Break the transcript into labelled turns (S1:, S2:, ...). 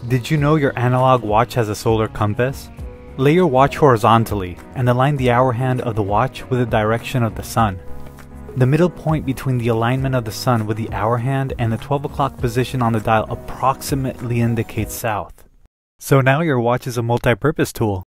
S1: Did you know your analog watch has a solar compass? Lay your watch horizontally and align the hour hand of the watch with the direction of the sun. The middle point between the alignment of the sun with the hour hand and the 12 o'clock position on the dial approximately indicates south. So now your watch is a multi-purpose tool.